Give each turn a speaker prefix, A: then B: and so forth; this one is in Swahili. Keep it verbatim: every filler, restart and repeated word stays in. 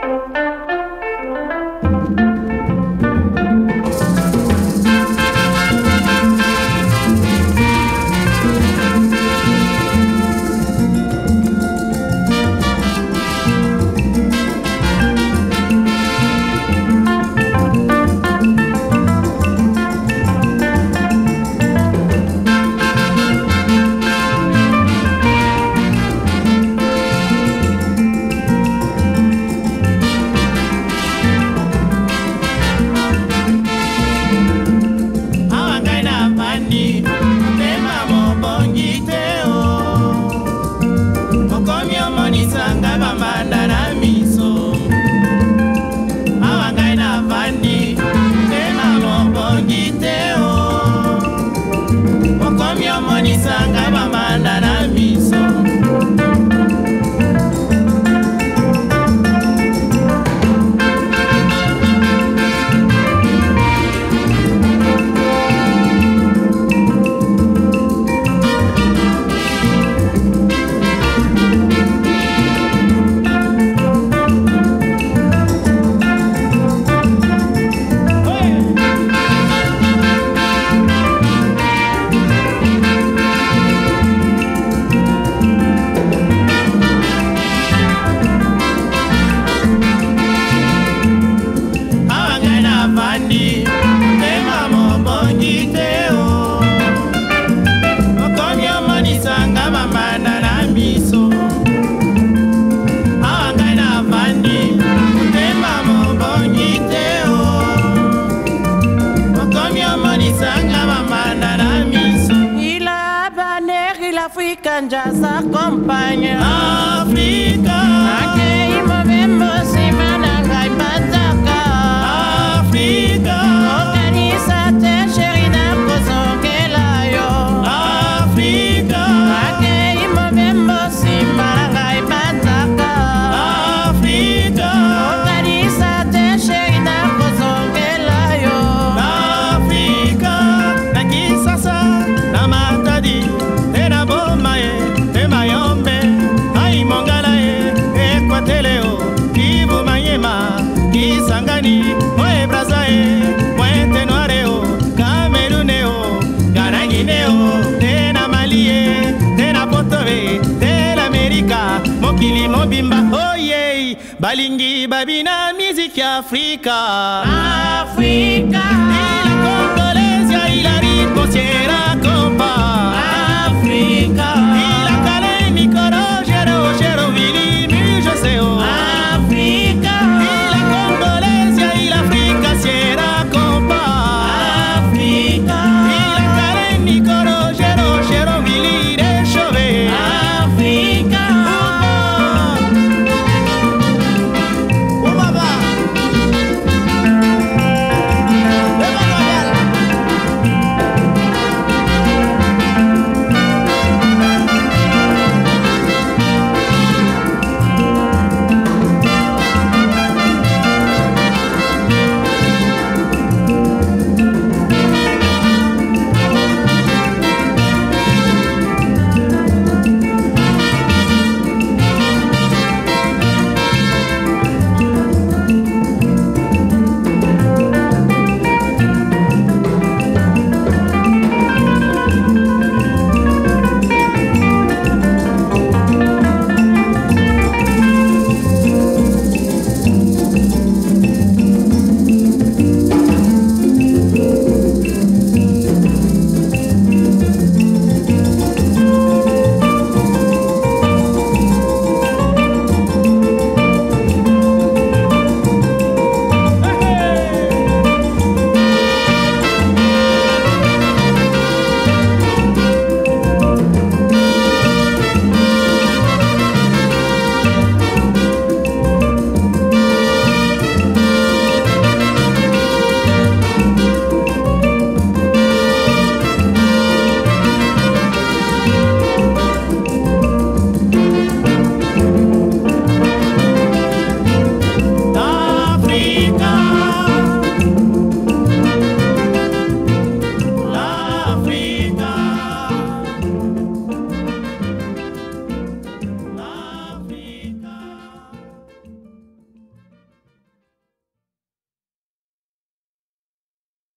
A: Kanja s'accompagne
B: Africa.
A: Mokili Mobimbo simana ngai pataka
B: Africa.
A: Organisateur chéri na kozongela yo
B: Africa.
A: Mokili Mobimbo simana ngai pataka
B: Africa.
A: Organisateur chéri na kozongela yo
B: Africa. Na Kisasa, na Matadi, na Boma e Mayombe, ai Mongala e Equateleo, Kivu Manyema, Kisangani, Moe Brazae, Pointe Noireo, Cameruneo, Garanguineo, Tena Malie, Tena Potove, Tena America, Mokili Mobimba, oh yeah, Balingi Babina, musique Africa.
A: Africa.